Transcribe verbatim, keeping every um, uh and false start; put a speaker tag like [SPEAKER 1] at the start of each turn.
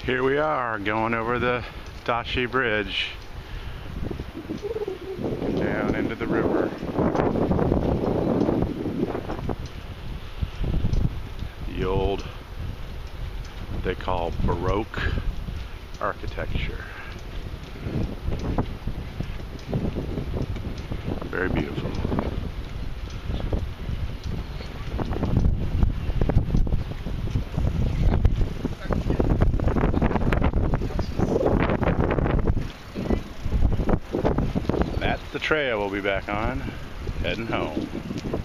[SPEAKER 1] Here we are going over the Daxi Bridge down into the river. The old, what they call Baroque architecture. Very beautiful. That's the trail we'll be back on, heading home.